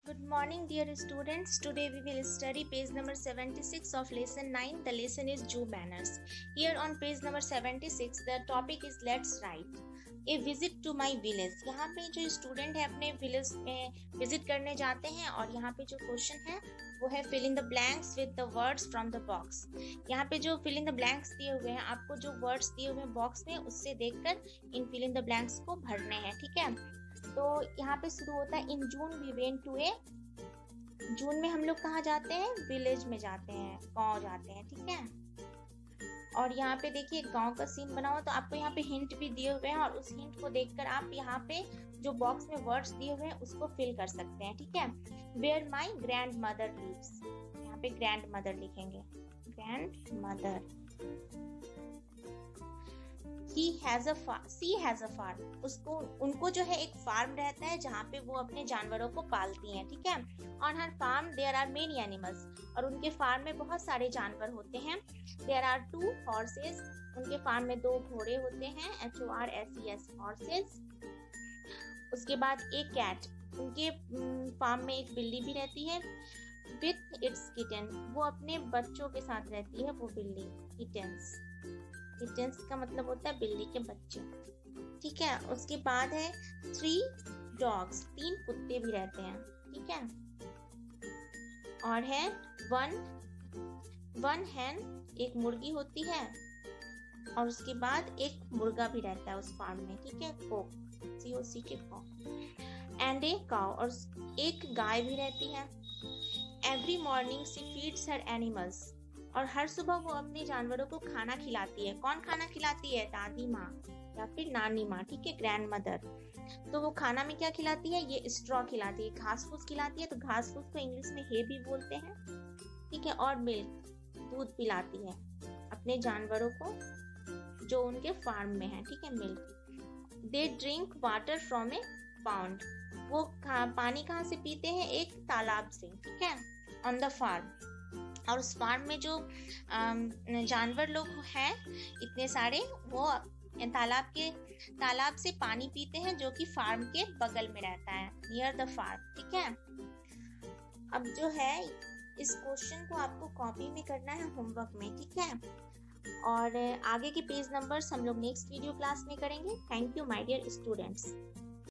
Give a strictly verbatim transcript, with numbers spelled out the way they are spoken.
Good morning, dear students. Today we will study page number seventy-six of lesson nine. The lesson is Jew manners. Here on page number seventy-six, the topic is Let's write a visit to my village. यहाँ पे जो student है अपने village में visit करने जाते हैं और यहाँ पे जो क्वेश्चन है वो है fill in the blanks with the words from the box. यहाँ पे जो fill in the blanks दिए हुए हैं, आपको जो words दिए हुए हैं बॉक्स में उससे देखकर इन fill in the blanks को भरने हैं, ठीक है। तो यहाँ पे शुरू होता है in June we went to a. जून में हम लोग कहाँ जाते हैं? विलेज में जाते हैं, गांव जाते हैं, ठीक है। और यहाँ पे देखिए गांव का सीन बना हुआ, तो आपको यहाँ पे हिंट भी दिए हुए हैं और उस हिंट को देखकर आप यहाँ पे जो बॉक्स में वर्ड्स दिए हुए हैं उसको फिल कर सकते हैं, ठीक है। Where my grandmother lives, यहाँ पे ग्रैंड मदर लिखेंगे, grandmother. He has a farm, she has a farm. उसको उनको जो है एक फार्म रहता है जहाँ पे वो अपने जानवरों को पालती हैं, ठीक है। On her farm there are many animals. और उनके फार्म में बहुत सारे जानवर होते हैं। There are two horses. उनके फार्म में दो घोड़े होते हैं, H O R S E S horses. उसके बाद एक कैट, उनके फार्म में एक बिल्ली भी रहती है। With its kitten, वो अपने बच्चों के साथ रहती है वो बिल्ली, kittens. किटन्स का मतलब होता है बिल्ली के बच्चे, ठीक है। उसके बाद है थ्री डॉग्स, तीन कुत्ते भी रहते हैं, ठीक है। और है वन वन हैन, एक मुर्गी होती है। और उसके बाद एक मुर्गा भी रहता है उस फार्म में, ठीक है, कोक, सी ओ सी के कॉक। एंड ए काउ, और एक गाय भी रहती है। Every morning she feeds her animals, और हर सुबह वो अपने जानवरों को खाना खिलाती है। कौन खाना खिलाती है? दादी माँ या फिर नानी माँ, ठीक है, ग्रैंड मदर। तो वो खाना में क्या खिलाती है? ये स्ट्रॉ खिलाती है, घास फूस खिलाती है। तो घास फूस को इंग्लिश में हे भी बोलते हैं, ठीक है। और मिल्क, दूध पिलाती है अपने जानवरों को जो उनके फार्म में है, ठीक है, milk. They drink water from a pond, वो पानी कहाँ से पीते हैं? एक तालाब से, ठीक है, ऑन द फार्म। और उस फार्म में जो जानवर लोग हैं इतने सारे, वो तालाब के तालाब से पानी पीते हैं जो कि फार्म के बगल में रहता है, नियर द फार्म, ठीक है। अब जो है इस क्वेश्चन को आपको कॉपी में करना है होमवर्क में, ठीक है। और आगे के पेज नंबर्स हम लोग नेक्स्ट वीडियो क्लास में करेंगे। Thank you my dear students.